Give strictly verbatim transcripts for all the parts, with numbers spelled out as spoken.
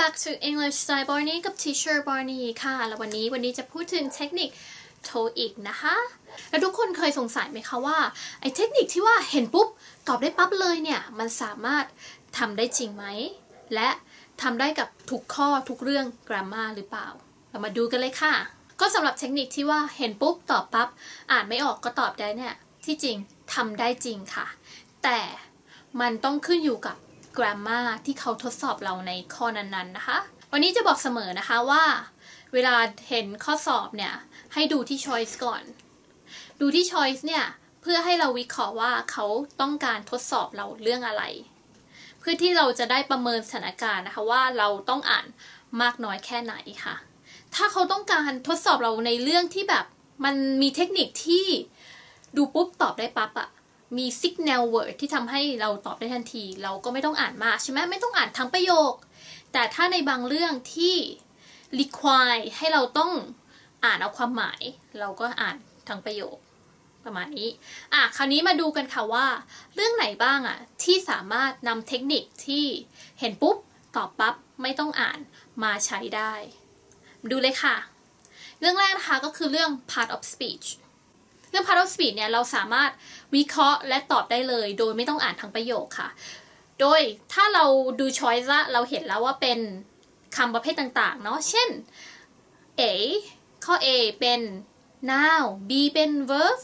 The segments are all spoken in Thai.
back to English Style Barney กับ Teacher Barney ค่ะแล้ววันนี้วันนี้จะพูดถึงเทคนิค โทอีก นะคะแล้วทุกคนเคยสงสัยไหมคะว่าไอ้เทคนิคที่ว่าเห็นปุ๊บตอบได้ปั๊บเลยเนี่ยมันสามารถทำได้จริงไหมและทำได้กับทุกข้อทุกเรื่อง grammar หรือเปล่าเรามาดูกันเลยค่ะก็สำหรับเทคนิคที่ว่าเห็นปุ๊บตอบปั๊บอ่านไม่ออกก็ตอบได้เนี่ยที่จริงทำได้จริงค่ะแต่มันต้องขึ้นอยู่กับ grammar ที่เขาทดสอบเราในข้อนั้นๆนะคะวันนี้จะบอกเสมอนะคะว่าเวลาเห็นข้อสอบเนี่ยให้ดูที่ choice ก่อนดูที่ choice เนี่ยเพื่อให้เราวิเคราะห์ว่าเขาต้องการทดสอบเราเรื่องอะไรเพื่อที่เราจะได้ประเมินสถานการณ์นะคะว่าเราต้องอ่านมากน้อยแค่ไหนค่ะถ้าเขาต้องการทดสอบเราในเรื่องที่แบบมันมีเทคนิคที่ดูปุ๊บตอบได้ปั๊บอะมี signal word ที่ทำให้เราตอบได้ทันทีเราก็ไม่ต้องอ่านมากใช่ไหมไม่ต้องอ่านทั้งประโยคแต่ถ้าในบางเรื่องที่ require ให้เราต้องอ่านเอาความหมายเราก็อ่านทั้งประโยคประมาณนี้อ่ะคราวนี้มาดูกันค่ะว่าเรื่องไหนบ้างอ่ะที่สามารถนำเทคนิคที่เห็นปุ๊บตอบปั๊บไม่ต้องอ่านมาใช้ได้ดูเลยค่ะเรื่องแรกนะคะก็คือเรื่อง part of speech เรื่อง part of speech เนี่ยเราสามารถวิเคราะห์และตอบได้เลยโดยไม่ต้องอ่านทั้งประโยคค่ะโดยถ้าเราดู choice ละเราเห็นแล้วว่าเป็นคำประเภทต่างๆเนาะเช่น A ข้อ A เป็น noun B เป็น verb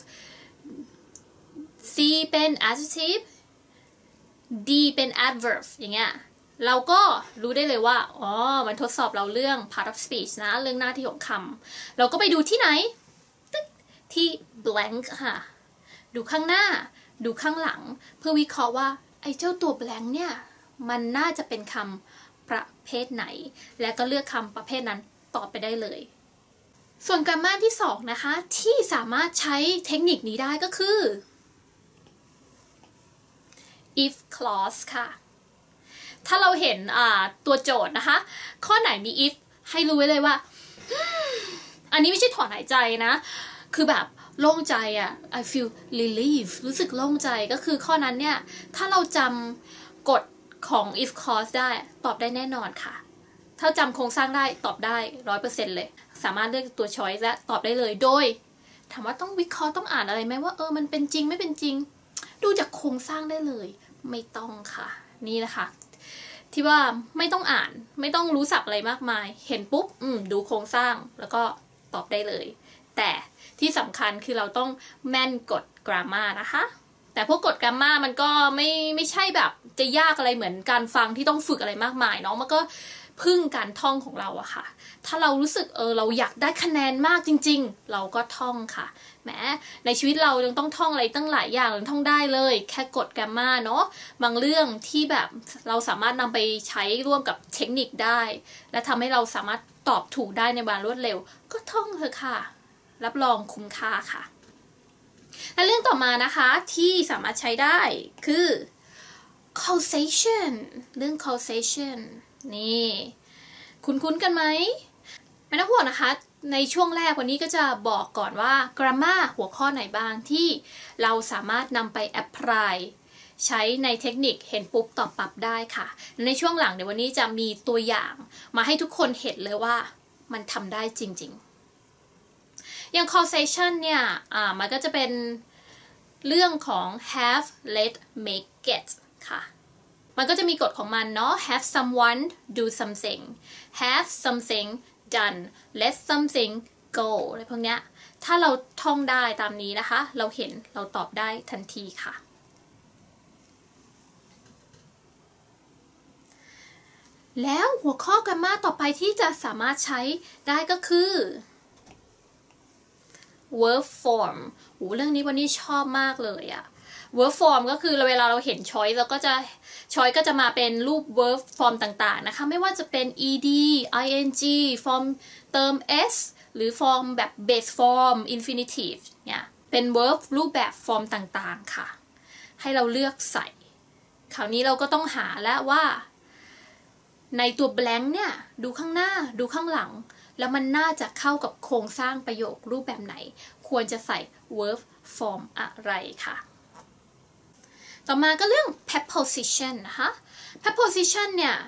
C เป็น adjective D เป็น adverb อย่างเงี้ยเราก็รู้ได้เลยว่าอ๋อมันทดสอบเราเรื่อง part of speech นะเรื่องหน้าที่ของคำเราก็ไปดูที่ไหนที่ blank ค่ะดูข้างหน้าดูข้างหลังเพื่อวิเคราะห์ว่าไอ้เจ้าตัว blank เนี่ยมันน่าจะเป็นคำประเภทไหนและก็เลือกคำประเภทนั้นตอบไปได้เลยส่วนกรรมที่สองนะคะที่สามารถใช้เทคนิคนี้ได้ก็คือ if clause ค่ะถ้าเราเห็นตัวโจทย์นะคะข้อไหนมี if ให้รู้ไว้เลยว่า อันนี้ไม่ใช่ถอนหายใจนะคือแบบโล่งใจอะ I feel relief รู้สึกโล่งใจก็คือข้อนั้นเนี่ยถ้าเราจำกฎของ if clause ได้ตอบได้แน่นอนค่ะถ้าจำโครงสร้างได้ตอบได้ ร้อยเปอร์เซ็นต์ เลยสามารถเลือกตัว choice และตอบได้เลยโดยถามว่าต้องวิเคราะห์ต้องอ่านอะไรไหมว่าเออมันเป็นจริงไม่เป็นจริงดูจากโครงสร้างได้เลยไม่ต้องค่ะนี่นะคะที่ว่าไม่ต้องอ่านไม่ต้องรู้ศัพท์อะไรมากมายเห็นปุ๊บอืมดูโครงสร้างแล้วก็ตอบได้เลยแต่ที่สำคัญคือเราต้องแม่นกฎ grammar นะคะแต่พวกกฎ grammar มันก็ไม่ไม่ใช่แบบจะยากอะไรเหมือนการฟังที่ต้องฝึกอะไรมากมายเนาะมันก็พึ่งการท่องของเราอะค่ะถ้าเรารู้สึกเออเราอยากได้คะแนนมากจริงๆเราก็ท่องค่ะแหมในชีวิตเรายังต้องท่องอะไรตั้งหลายอย่างยังท่องได้เลยแค่กฎ grammar เนาะบางเรื่องที่แบบเราสามารถนำไปใช้ร่วมกับเทคนิคได้และทำให้เราสามารถตอบถูกได้ในเวลารวดเร็วก็ท่องเถอะค่ะรับรองคุ้มค่าค่ะและเรื่องต่อมานะคะที่สามารถใช้ได้คือ causation เรื่อง causation นี่คุ้นๆกันไหมไม่ต้องห่วงนะคะในช่วงแรกวันนี้ก็จะบอกก่อนว่า grammar หัวข้อไหนบ้างที่เราสามารถนำไป apply ใช้ในเทคนิคเห็นปุ๊บตอบปั๊บได้ค่ะในช่วงหลังเดี๋ยววันนี้จะมีตัวอย่างมาให้ทุกคนเห็นเลยว่ามันทำได้จริงๆอย่าง causation เนี่ยอ่ามันก็จะเป็นเรื่องของ have let make get ค่ะมันก็จะมีกฎของมันเนาะ have someone do something have something done let something go อะไรพวกเนี้ยถ้าเราท่องได้ตามนี้นะคะเราเห็นเราตอบได้ทันทีค่ะแล้วหัวข้อ grammar ต่อไปที่จะสามารถใช้ได้ก็คือ verb form โอ้เรื่องนี้วันนี้ชอบมากเลยอะ verb form ก็คือเวลาเราเห็น choice เราก็จะ choice ก็จะมาเป็นรูป verb form ต่างๆนะคะไม่ว่าจะเป็น ed ing form เติม s หรือ form แบบ base form infinitive เนี่ยเป็น verb รูปแบบ form ต่างๆค่ะให้เราเลือกใส่คราวนี้เราก็ต้องหาแล้วว่าในตัว blank เนี่ยดูข้างหน้าดูข้างหลังแล้วมันน่าจะเข้ากับโครงสร้างประโยครูปแบบไหนควรจะใส่ verb form อะไรค่ะต่อมาก็เรื่อง preposition นะคะ preposition เนี่ย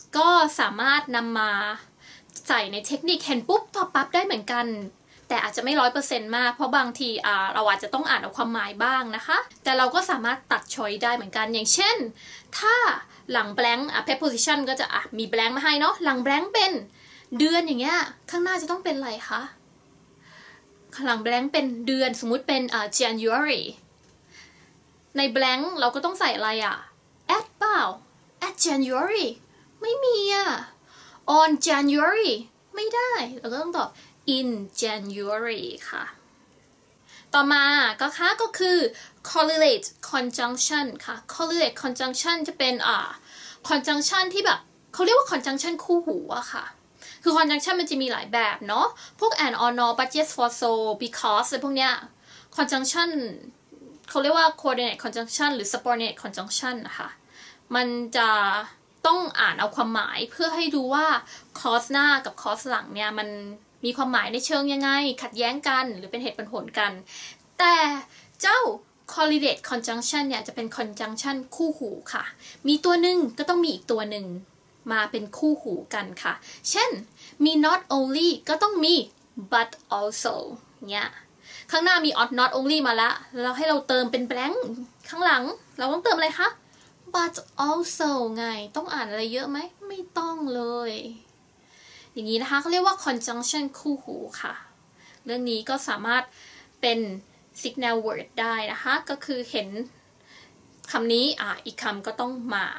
ก็สามารถนำมาใส่ในเทคนิคเห็นปุ๊บตอบปั๊บได้เหมือนกันแต่อาจจะไม่ร้อยเปอร์เซ็นต์มากเพราะบางทีอ่าเราอาจจะต้องอ่านเอาความหมายบ้างนะคะแต่เราก็สามารถตัดช้อยได้เหมือนกันอย่างเช่นถ้าหลัง blank อ่ะ preposition ก็จะอ่ะมี blank มาให้เนาะหลัง blank เป็นเดือนอย่างเงี้ยข้างหน้าจะต้องเป็นอะไรคะหลัง blank เป็นเดือนสมมุติเป็นอ่า January ใน blank เราก็ต้องใส่อะไรอ่ะ at เปล่า at January ไม่มีอ่ะ on January ไม่ได้เราก็ต้องตอบ in January ค่ะต่อมาก็ค่ะก็คือ correlate conjunction ค่ะ correlate conjunction จะเป็นอ่า conjunction ที่แบบเขาเรียกว่า conjunction คู่หูอะค่ะคือ conjunction มันจะมีหลายแบบเนาะพวก and or not but yes for so because อะไรพวกเนี้ย conjunction เขาเรียกว่า coordinate conjunction หรือ subordinate conjunction นะคะมันจะต้องอ่านเอาความหมายเพื่อให้ดูว่า cause หน้ากับ cause หลังเนี่ยมันมีความหมายในเชิงยังไงขัดแย้งกันหรือเป็นเหตุเป็นผลกันแต่เจ้า correlate conjunction เนี่ยจะเป็น conjunction คู่หูค่ะมีตัวหนึ่งก็ต้องมีอีกตัวหนึ่งมาเป็นคู่หูกันค่ะเช่นมี not only ก็ต้องมี but also เนี่ยข้างหน้ามี not only มาละแล้วให้เราเติมเป็น blank ข้างหลังเราต้องเติมอะไรคะ but also ไงต้องอ่านอะไรเยอะไหมไม่ต้องเลยอย่างนี้นะคะเขาเรียกว่า conjunction คู่หูค่ะเรื่องนี้ก็สามารถเป็น signal word ได้นะคะก็คือเห็นคำนี้อ่ะอีกคำก็ต้องมา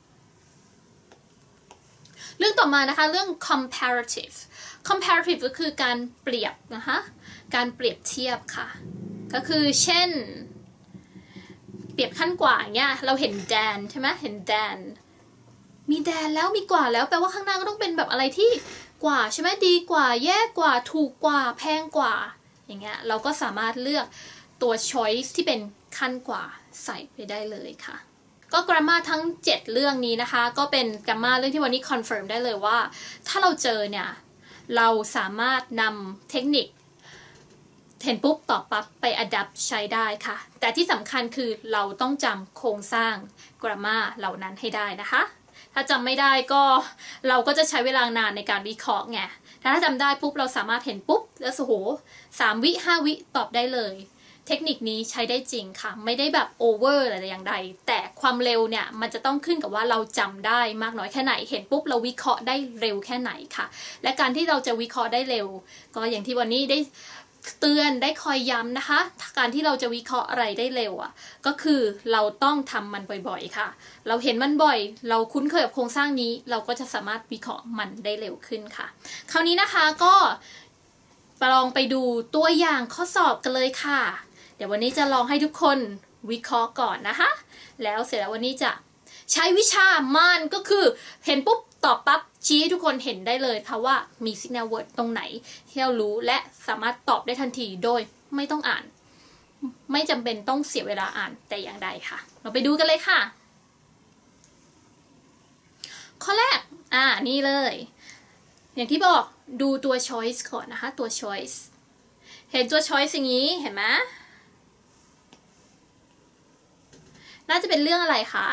เรื่องต่อมานะคะเรื่อง comparative comparative ก็คือการเปรียบนะคะการเปรียบเทียบค่ะก็คือเช่นเปรียบขั้นกว่าอย่างเงี้ยเราเห็นแดนใช่ไหมเห็นแดนมีแดนแล้วมีกว่าแล้วแปลว่าข้างหน้าก็ต้องเป็นแบบอะไรที่กว่าใช่ไหมดีกว่าแย่กว่าถูกกว่าแพงกว่าอย่างเงี้ยเราก็สามารถเลือกตัว choice ที่เป็นขั้นกว่าใส่ไปได้เลยค่ะก็ grammar ทั้งเจ็ดเรื่องนี้นะคะก็เป็น grammar เรื่องที่วันนี้ confirm ได้เลยว่าถ้าเราเจอเนี่ยเราสามารถนำเทคนิคเห็นปุ๊บตอบปั๊บไป adapt ใช้ได้ค่ะแต่ที่สำคัญคือเราต้องจำโครงสร้าง grammar เหล่านั้นให้ได้นะคะถ้าจำไม่ได้ก็เราก็จะใช้เวลานานในการวิเคราะห์ไงถ้าจำได้ปุ๊บเราสามารถเห็นปุ๊บแล้วโอ้โหสามวิห้าวิตอบได้เลยเทคนิคนี้ใช้ได้จริงค่ะไม่ได้แบบโอเวอร์อะไรอย่างใดแต่ความเร็วเนี่ยมันจะต้องขึ้นกับว่าเราจำได้มากน้อยแค่ไหนเห็นปุ๊บเราวิเคราะห์ได้เร็วแค่ไหนค่ะและการที่เราจะวิเคราะห์ได้เร็วก็อย่างที่วันนี้ได้เตือนได้คอยย้ำนะคะการที่เราจะวิเคราะห์อะไรได้เร็วอ่ะก็คือเราต้องทำมันบ่อยๆค่ะเราเห็นมันบ่อยเราคุ้นเคยกับโครงสร้างนี้เราก็จะสามารถวิเคราะห์มันได้เร็วขึ้นค่ะคราวนี้นะคะก็ลองไปดูตัวอย่างข้อสอบกันเลยค่ะเดี๋ยววันนี้จะลองให้ทุกคนวิเคราะห์ก่อนนะคะแล้วเสร็จแล้ววันนี้จะใช้วิชามันก็คือเห็นปุ๊บตอบปั๊บชี้ให้ทุกคนเห็นได้เลยค่ะว่ามี signal word ตรงไหนที่เรารู้และสามารถตอบได้ทันทีโดยไม่ต้องอ่านไม่จำเป็นต้องเสียเวลาอ่านแต่อย่างใดค่ะเราไปดูกันเลยค่ะข้อแรกอ่านี่เลยอย่างที่บอกดูตัว choice ก่อนนะคะตัว choice เห็นตัว choice อย่างนี้เห็นไหมน่าจะเป็นเรื่องอะไรคะ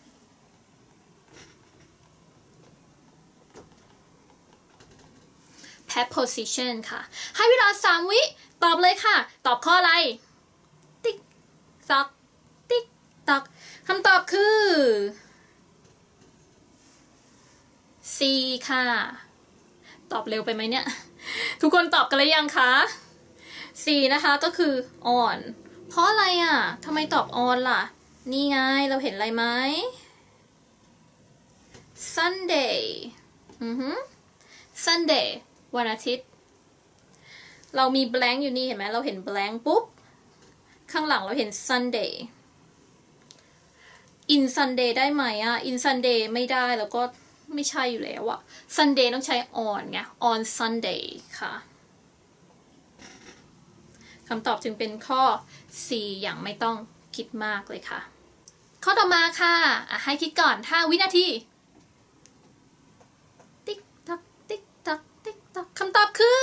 preposition ค่ะให้เวลาสามวิตอบเลยค่ะตอบข้ออะไรติ๊กตักติ๊กตักคำตอบคือ C ค่ะตอบเร็วไปไหมเนี่ยทุกคนตอบกันหรือยังคะ C นะคะก็คือ on เพราะอะไรอ่ะทำไมตอบ on ล่ะนี่ไงเราเห็นอะไรไหม Sunday อือฮึ Sunday วันอาทิตย์เรามี blank อยู่นี่เห็นไหมเราเห็น blank ปุ๊บข้างหลังเราเห็น Sunday in Sunday ได้ไหมอ่ะ in Sunday ไม่ได้แล้วก็ไม่ใช่อยู่แล้วอ่ะ Sunday ต้องใช้ on ไง on Sunday ค่ะคำตอบจึงเป็นข้อ C อย่างไม่ต้องคิดมากเลยค่ะข้อต่อมาค่ะอ่ะให้คิดก่อนห้าวินาทีติ๊กตักติ๊กตักติ๊กตักคำตอบคือ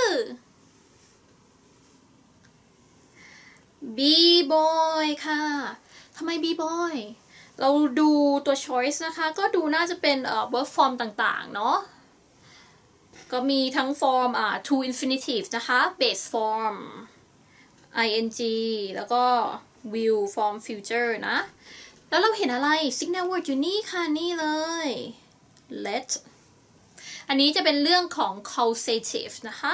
B boy ค่ะทำไม B boy เราดูตัว choice นะคะก็ดูน่าจะเป็นเอ่อ verb form ต่างๆเนาะก็มีทั้ง form อ่า to infinitive นะคะ base form ing แล้วก็ will form future นะแล้วเราเห็นอะไร signal word อยู่นี่ค่ะนี่เลย let อันนี้จะเป็นเรื่องของ causative นะคะ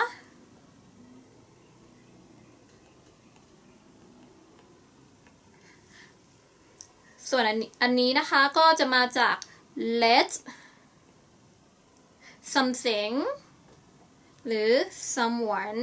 ส่วนอันนี้อันนี้นะคะก็จะมาจาก let something หรือ someone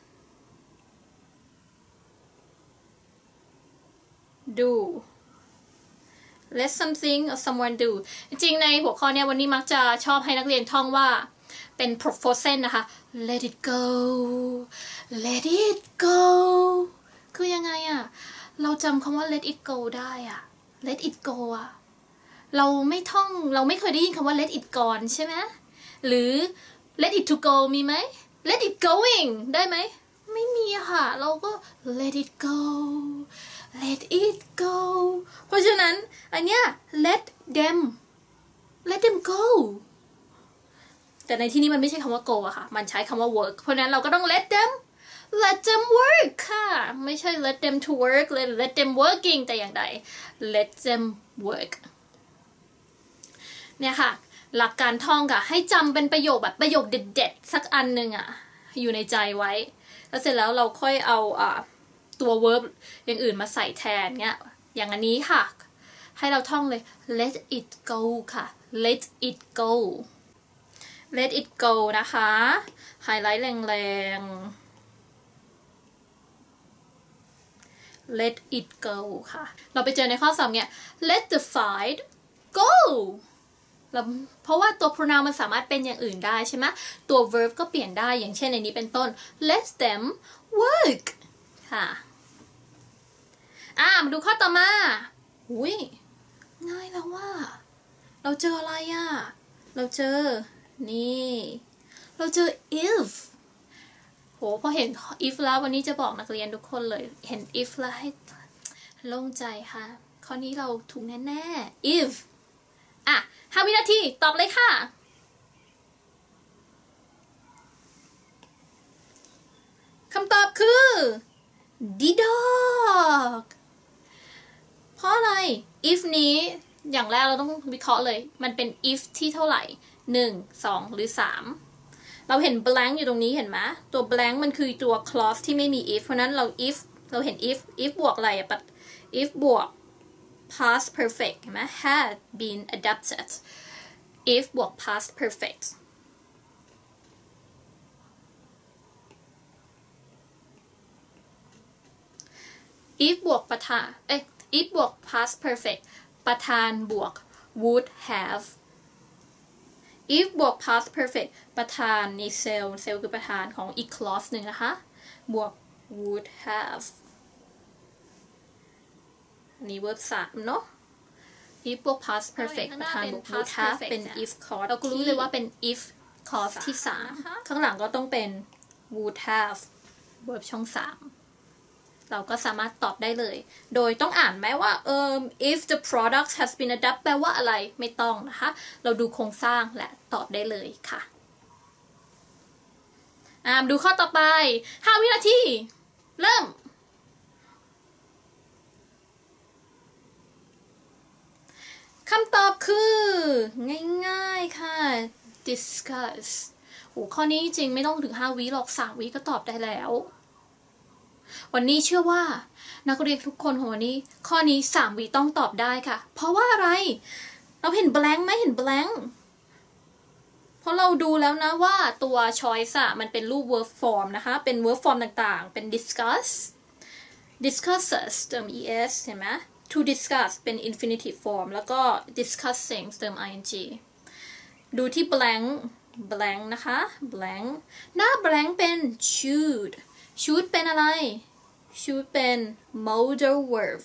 do let something or someone do จริงๆในหัวข้อเนี้ยวันนี้มักจะชอบให้นักเรียนท่องว่าเป็น proposal นะคะ let it go let it go คือยังไงอะเราจำคำว่า let it go ได้อะ let it go อะเราไม่ท่องเราไม่เคยได้ยินคำว่า let it gone ใช่ไหมหรือ let it to go มีไหม let it going ได้ไหมไม่มีค่ะเราก็ let it go let it go เพราะฉะนั้นอันเนี้ย let them let them go แต่ในที่นี้มันไม่ใช่คำว่า go อะค่ะมันใช้คำว่า work เพราะฉะนั้นเราก็ต้อง let them let them work ค่ะไม่ใช่ let them to work let let them working แต่อย่างใด let them work เนี่ยค่ะหลักการท่องค่ะให้จำเป็นประโยคแบบประโยคเด็ดๆสักอันหนึ่งอะอยู่ในใจไว้แล้วเสร็จแล้วเราค่อยเอาอ่าตัว verb อย่างอื่นมาใส่แทนเงี้ยอย่างอันนี้ค่ะให้เราท่องเลย let it go ค่ะ let it go let it go นะคะไฮไลท์แรงๆ let it go ค่ะเราไปเจอในข้อสอบเนี่ย let the fight go เพราะว่าตัว pronoun มันสามารถเป็นอย่างอื่นได้ใช่ไหมตัว verb ก็เปลี่ยนได้อย่างเช่นในนี้เป็นต้น let them work ค่ะอ่ามาดูข้อต่อมาอุ้ยง่ายแล้วว่าเราเจออะไรอ่ะเราเจอนี่เราเจอ if โหพอเห็น if แล้ววันนี้จะบอกนักเรียนทุกคนเลยเห็น if แล้วให้โล่งใจค่ะข้อนี้เราถูกแน่ๆ if อ่ะห้าวินาทีตอบเลยค่ะคำตอบคือ the dog เพราะอะไร if นี้อย่างแรกเราต้องวิเคราะห์เลยมันเป็น if ที่เท่าไหร่หนึ่ง สองหรือสามเราเห็น blank อยู่ตรงนี้เห็นไหมตัว blank มันคือตัว clause ที่ไม่มี if เพราะนั้นเรา if เราเห็น if if บวกอะไรอะ but if บวก past perfect เห็นไหม had been adapted if บวก past perfect if บวกประธานเอ๊ะ if บวก past perfect ประธานบวก would have if บวก past perfect ประธานในเซลล์เซลล์คือประธานของอีก clause หนึ่งนะคะบวก would have นี่ verb สามเนาะ if บวก past perfect ประธานบวก would have เป็น if clause เราก็รู้เลยว่าเป็น if clause ที่สามข้างหลังก็ต้องเป็น would have verb ช่องสามเราก็สามารถตอบได้เลยโดยต้องอ่านไหมว่าเอ่อ if the product has been adapted แปลว่าอะไรไม่ต้องนะคะเราดูโครงสร้างและตอบได้เลยค่ะอ่าดูข้อต่อไปห้าวินาทีเริ่มคำตอบคือง่ายๆค่ะ discuss โอ้ข้อนี้จริงไม่ต้องถึงห้าวิหรอกสามวิก็ตอบได้แล้ววันนี้เชื่อว่านักเรียนทุกคนของวันนี้ข้อนี้สามวิต้องตอบได้ค่ะเพราะว่าอะไรเราเห็น blank ไหมเห็น blank เพราะเราดูแล้วนะว่าตัว choice อะมันเป็นรูป verb form นะคะเป็น verb form ต่างๆเป็น discuss discusses เติม es เห็นไหม to discuss เป็น infinitive form แล้วก็ discussing เติม ing ดูที่ blank blank นะคะ blank หน้า blank เป็น should should เป็นอะไร should เป็น modal verb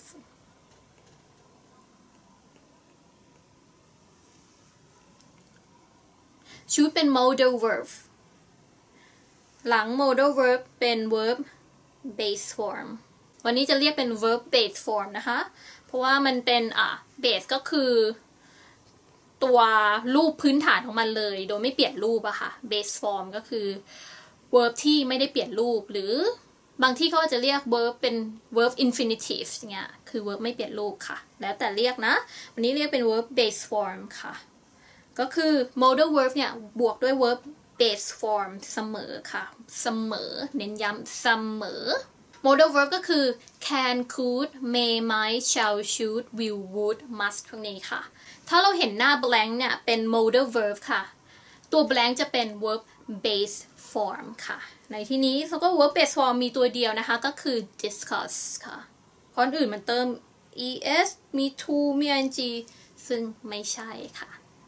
should เป็น modal verb หลัง modal verb เป็น verb base form วันนี้จะเรียกเป็น verb base form นะคะเพราะว่ามันเป็นอ่ะ base ก็คือตัวรูปพื้นฐานของมันเลยโดยไม่เปลี่ยนรูปอะค่ะ base form ก็คือ verb ที่ไม่ได้เปลี่ยนรูปหรือบางที่เขาจะเรียก verb เป็น verb infinitive อย่างเงี้ยคือ verb ไม่เปลี่ยนรูปค่ะแล้วแต่เรียกนะวันนี้เรียกเป็น verb base form ค่ะก็คือ modal verb เนี่ยบวกด้วย verb base form เสมอค่ะเสมอเน้นย้ำเสมอ modal verb ก็คือ can could may might shall should will would must พวกนี้ค่ะถ้าเราเห็นหน้า blank เนี่ยเป็น modal verb ค่ะตัว blank จะเป็น verb base form ค่ะในที่นี้เราก็ verb base form มีตัวเดียวนะคะก็คือ discuss ค่ะเพราะอื่นมันเติม es มี to มี ing ซึ่งไม่ใช่ค่ะ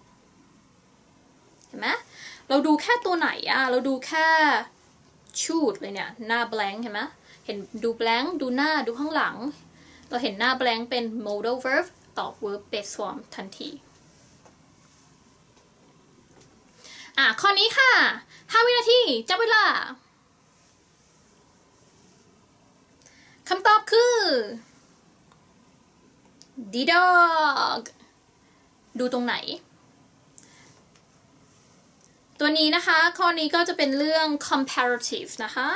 เห็นไหมเราดูแค่ตัวไหนอะเราดูแค่ should เลยเนี่ยหน้า blank เห็นไหมเห็นดู blank ดูหน้าดูข้างหลังเราเห็นหน้า blank เป็น modal verb ตอบ verb base form ทันทีอ่ะข้อนี้ค่ะห้าวินาทีจับเวลาคำตอบคือ the dog ดูตรงไหนตัวนี้นะคะข้อนี้ก็จะเป็นเรื่อง comparative นะคะ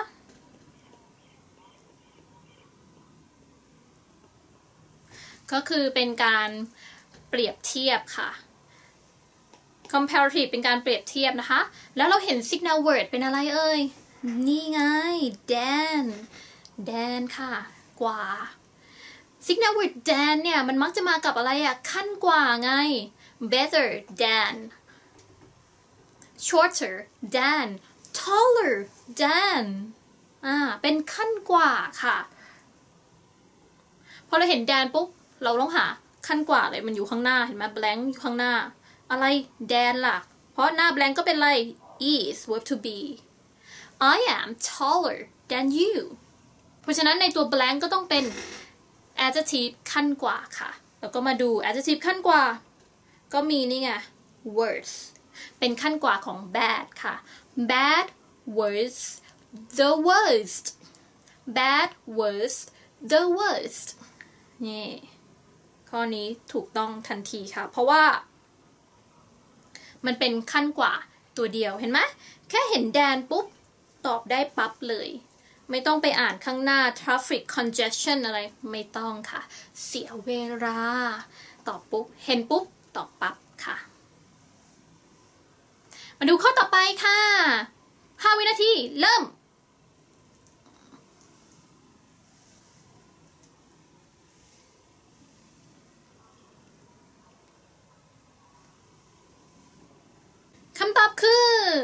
ก็คือเป็นการเปรียบเทียบค่ะ comparative เป็นการเปรียบเทียบนะคะแล้วเราเห็น signal word เป็นอะไรเอ่ยนี่ไง than than ค่ะกว่า signal word than เนี่ยมันมักจะมากับอะไรอะขั้นกว่าไง better than shorter than taller than อ่าเป็นขั้นกว่าค่ะพอเราเห็น than ปุ๊บเราต้องหาขั้นกว่าเลยมันอยู่ข้างหน้าเห็นไหม blank อยู่ข้างหน้าอะไร than ล่ะเพราะหน้า blank ก็เป็นอะไร is verb to be I am taller than you เพราะฉะนั้นในตัว blank ก็ต้องเป็น adjective ขั้นกว่าค่ะแล้วก็มาดู adjective ขั้นกว่าก็มีนี่ไง worse เป็นขั้นกว่าของ bad ค่ะ bad worst the worst bad worst the worst นี่ข้อนี้ถูกต้องทันทีค่ะเพราะว่ามันเป็นขั้นกว่าตัวเดียวเห็นไหมแค่เห็น than ปุ๊บตอบได้ปั๊บเลยไม่ต้องไปอ่านข้างหน้า traffic congestion อะไรไม่ต้องค่ะเสียเวลาตอบปุ๊บเห็นปุ๊บตอบปั๊บค่ะมาดูข้อต่อไปค่ะห้าวินาทีเริ่มคำตอบคือ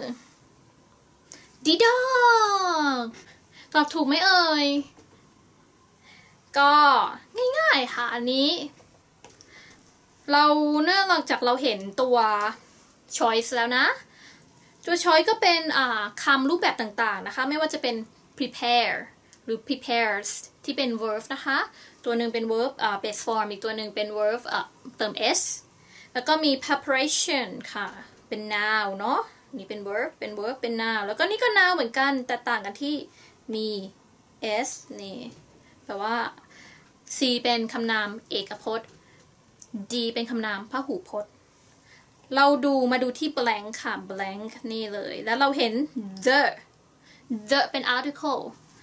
the dog ตอบถูกไหมเอ่ยก็ง่ายๆค่ะอันนี้เราเนื่องจากเราเห็นตัว choice แล้วนะตัว choice ก็เป็นคำรูปแบบต่างๆนะคะไม่ว่าจะเป็น prepare หรือ prepares ที่เป็น verb นะคะตัวหนึ่งเป็น verb base form อีกตัวหนึ่งเป็น verb เติม s แล้วก็มี preparation ค่ะเป็น noun เนาะนี่เป็น verb เป็น verb เป็น noun แล้วก็นี่ก็ noun เหมือนกันแต่ต่างกันที่มี s นี่แปลว่า c เป็นคำนามเอกพจน์ d เป็นคำนามพหูพจน์เราดูมาดูที่ blank ค่ะ blank นี่เลยแล้วเราเห็น the the เป็น article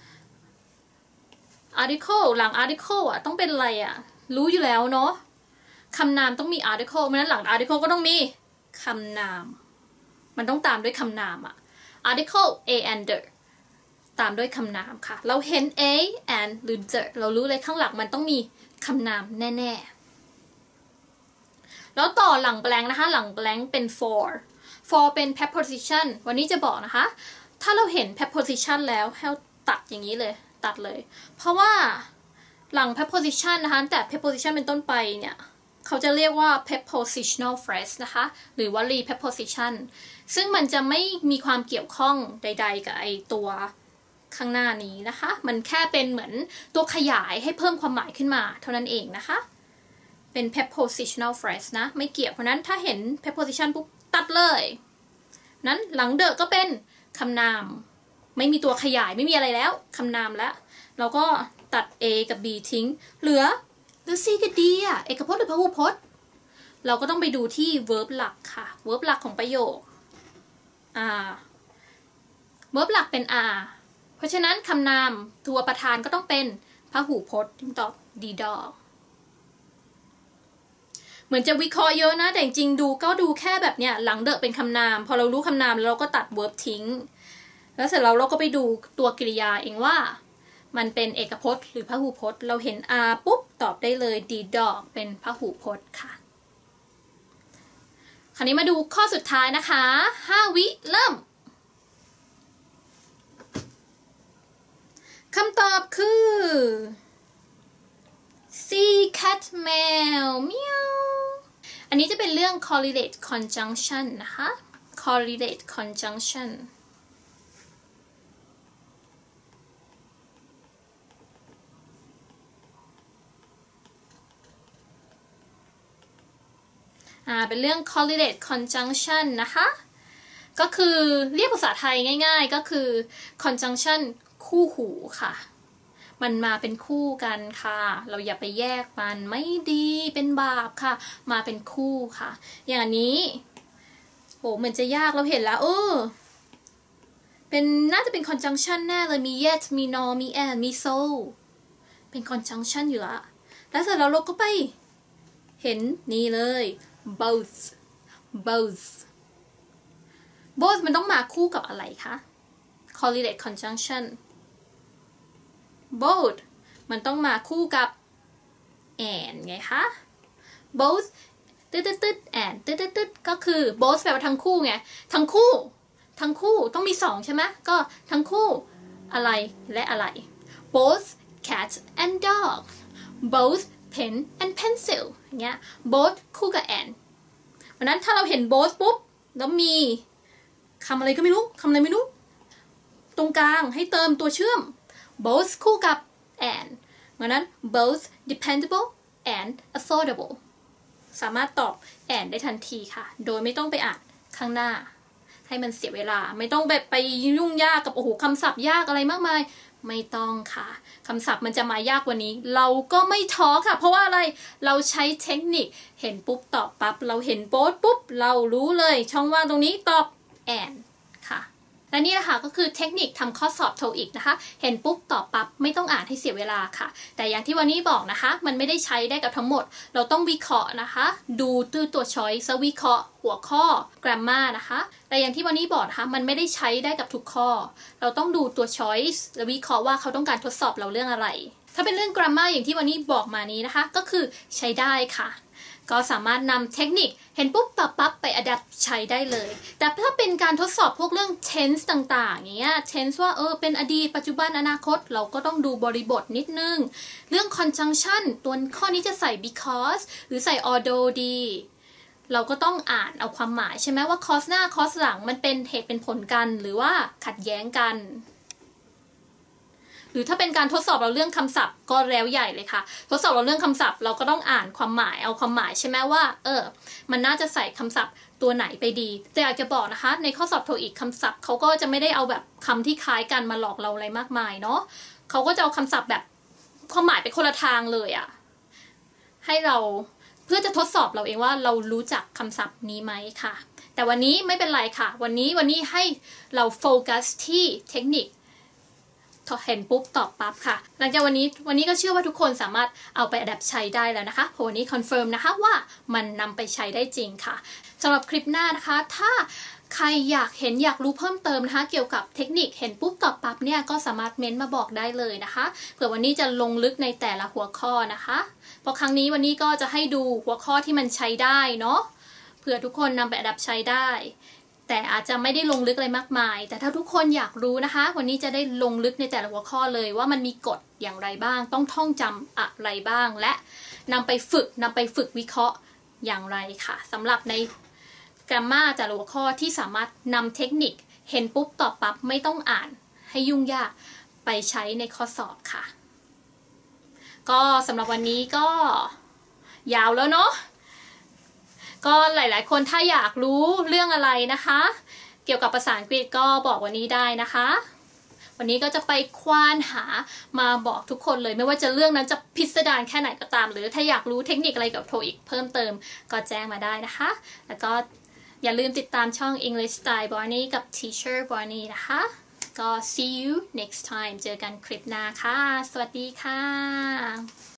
article หลัง article อ่ะต้องเป็นอะไรอ่ะรู้อยู่แล้วเนาะคำนามต้องมี article เพราะฉะนั้นหลัง article ก็ต้องมีคำนามมันต้องตามด้วยคำนามอ่ะ article a and the ตามด้วยคำนามค่ะเราเห็น a and หรือ the เรารู้เลยข้างหลังมันต้องมีคำนามแน่ๆแล้วต่อหลัง blank นะคะหลัง blank เป็น for for เป็น preposition วันนี้จะบอกนะคะถ้าเราเห็น preposition แล้วให้ตัดอย่างนี้เลยตัดเลยเพราะว่าหลัง preposition นะคะแต่ preposition เป็นต้นไปเนี่ยเขาจะเรียกว่า prepositional phrase นะคะหรือวลี preposition ซึ่งมันจะไม่มีความเกี่ยวข้องใดๆกับไอตัวข้างหน้านี้นะคะมันแค่เป็นเหมือนตัวขยายให้เพิ่มความหมายขึ้นมาเท่านั้นเองนะคะเป็น prepositional phrase นะไม่เกี่ยวเพราะนั้นถ้าเห็น preposition ปุ๊บตัดเลยนั้นหลัง the ก็เป็นคำนามไม่มีตัวขยายไม่มีอะไรแล้วคำนามแล้วเราก็ตัด a กับ b ทิ้งเหลือหรือ C กับ D อ่ะเอกพจน์หรือพหูพจน์เราก็ต้องไปดูที่ verb หลักค่ะ verb หลักของประโยค R verb หลักเป็น R เพราะฉะนั้นคำนามตัวประธานก็ต้องเป็นพหูพจน์จึงตอบ D dog เหมือนจะวิเคราะห์เยอะนะแต่จริงดูก็ดูแค่แบบเนี้ยหลังเดอะเป็นคำนามพอเรารู้คำนามแล้วเราก็ตัด verb ทิ้งแล้วเสร็จแล้วเราก็ไปดูตัวกริยาเองว่ามันเป็นเอกพจน์หรือพหูพจน์เราเห็น R ปุ๊บตอบได้เลย D dog เป็นพหูพจน์ค่ะคราวนี้มาดูข้อสุดท้ายนะคะห้าวิเริ่มคำตอบคือ C cat แมวเมียวอันนี้จะเป็นเรื่อง correlate conjunction นะคะ correlate conjunction อ่าเป็นเรื่อง correlate conjunction นะคะก็คือเรียกภาษาไทยง่ายๆก็คือ conjunction คู่หูค่ะมันมาเป็นคู่กันค่ะเราอย่าไปแยกมันไม่ดีเป็นบาปค่ะมาเป็นคู่ค่ะอย่างนี้โหเหมือนจะยากเราเห็นแล้วเออเป็นน่าจะเป็น conjunction แน่เลยมี yet มี nor มี and มี so เป็น conjunction อยู่ละแล้วเสร็จแล้วเราก็ไปเห็นนี่เลย both both both มันต้องมาคู่กับอะไรคะ correlate conjunction both มันต้องมาคู่กับ and ไงคะ both ตึ๊ดตึ๊ดตึ๊ด and ตึ๊ดตึ๊ดตึ๊ดก็คือ both แปลว่าทั้งคู่ไงทั้งคู่ทั้งคู่ต้องมีสองใช่ไหมก็ทั้งคู่อะไรและอะไร both cat and dog both pen and pencil อย่างเงี้ย both คู่กับ and เพราะนั้นถ้าเราเห็น both ปุ๊บแล้วมีคำอะไรก็ไม่รู้คำอะไรไม่รู้ตรงกลางให้เติมตัวเชื่อม both คู่กับ and เพราะนั้น both dependable and affordable สามารถตอบ and ได้ทันทีค่ะโดยไม่ต้องไปอ่านข้างหน้าให้มันเสียเวลาไม่ต้องแบบไปยุ่งยากกับโอ้โหคำศัพท์ยากอะไรมากมายไม่ต้องค่ะคำศัพท์มันจะมายากกว่านี้เราก็ไม่ท้อค่ะเพราะว่าอะไรเราใช้เทคนิคเห็นปุ๊บตอบปั๊บเราเห็นโป๊ดปุ๊บเรารู้เลยช่องว่างตรงนี้ตอบ and ค่ะและนี่แหละค่ะก็คือเทคนิคทำข้อสอบ โทอีกนะคะเห็นปุ๊บตอบปั๊บไม่ต้องอ่านให้เสียเวลาค่ะแต่อย่างที่วันนี้บอกนะคะมันไม่ได้ใช้ได้กับทั้งหมดเราต้องวิเคราะห์นะคะดูตัวตัว choice วิเคราะห์หัวข้อ grammar นะคะแต่อย่างที่วันนี้บอกนะคะมันไม่ได้ใช้ได้กับทุกข้อเราต้องดูตัว choice และวิเคราะห์ว่าเขาต้องการทดสอบเราเรื่องอะไรถ้าเป็นเรื่อง grammar อย่างที่วันนี้บอกมานี้นะคะก็คือใช้ได้ค่ะก็สามารถนำเทคนิคเห็นปุ๊บตอบปั๊บไป adapt ใช้ได้เลยแต่ถ้าเป็นการทดสอบพวกเรื่อง tense ต่างๆอย่างเงี้ย tense ว่าเออเป็นอดีตปัจจุบันอนาคตเราก็ต้องดูบริบทนิดนึงเรื่อง conjunction ตัวข้อนี้จะใส่ because หรือใส่ although ดีเราก็ต้องอ่านเอาความหมายใช่ไหมว่า cause หน้า cause หลังมันเป็นเหตุเป็นผลกันหรือว่าขัดแย้งกันหรือถ้าเป็นการทดสอบเราเรื่องคำศัพท์ก็แล้วใหญ่เลยค่ะทดสอบเราเรื่องคำศัพท์เราก็ต้องอ่านความหมายเอาความหมายใช่ไหมว่าเออมันน่าจะใส่คำศัพท์ตัวไหนไปดีแต่อยากจะบอกนะคะในข้อสอบโทอีกคำศัพท์เขาก็จะไม่ได้เอาแบบคำที่คล้ายกันมาหลอกเราอะไรมากมายเนาะเขาก็จะเอาคำศัพท์แบบความหมายไปคนละทางเลยอะให้เราเพื่อจะทดสอบเราเองว่าเรารู้จักคำศัพท์นี้ไหมค่ะแต่วันนี้ไม่เป็นไรค่ะวันนี้วันนี้ให้เราโฟกัสที่เทคนิคเห็นปุ๊บตอบปั๊บค่ะหลังจากวันนี้วันนี้ก็เชื่อว่าทุกคนสามารถเอาไป adapt ใช้ได้แล้วนะคะเพราะวันนี้คอนเฟิร์มนะคะว่ามันนำไปใช้ได้จริงค่ะสำหรับคลิปหน้านะคะถ้าใครอยากเห็นอยากรู้เพิ่มเติมนะคะเกี่ยวกับเทคนิคเห็นปุ๊บตอบปั๊บเนี่ยก็สามารถเม้นต์มาบอกได้เลยนะคะเผื่อวันนี้จะลงลึกในแต่ละหัวข้อนะคะเพราะครั้งนี้วันนี้ก็จะให้ดูหัวข้อที่มันใช้ได้เนาะเผื่อทุกคนนำไป adapt ใช้ได้แต่อาจจะไม่ได้ลงลึกอะไรมากมายแต่ถ้าทุกคนอยากรู้นะคะวันนี้จะได้ลงลึกในแต่ละหัวข้อเลยว่ามันมีกฎอย่างไรบ้างต้องท่องจำอะไรบ้างและนำไปฝึกนำไปฝึกวิเคราะห์อย่างไรค่ะสำหรับใน grammar แต่ละหัวข้อที่สามารถนำเทคนิคเห็นปุ๊บตอบปั๊บไม่ต้องอ่านให้ยุ่งยากไปใช้ในข้อสอบค่ะก็สำหรับวันนี้ก็ยาวแล้วเนาะก็หลายๆคนถ้าอยากรู้เรื่องอะไรนะคะเกี่ยวกับภาษาอังกฤษก็บอกวันนี้ได้นะคะวันนี้ก็จะไปควานหามาบอกทุกคนเลยไม่ว่าจะเรื่องนั้นจะพิสดารแค่ไหนก็ตามหรือถ้าอยากรู้เทคนิคอะไรกับโทอีกเพิ่มเติมก็แจ้งมาได้นะคะแล้วก็อย่าลืมติดตามช่อง English Style Barney กับ Teacher Barney นะคะก็ see you next time เจอกันคลิปหน้าค่ะสวัสดีค่ะ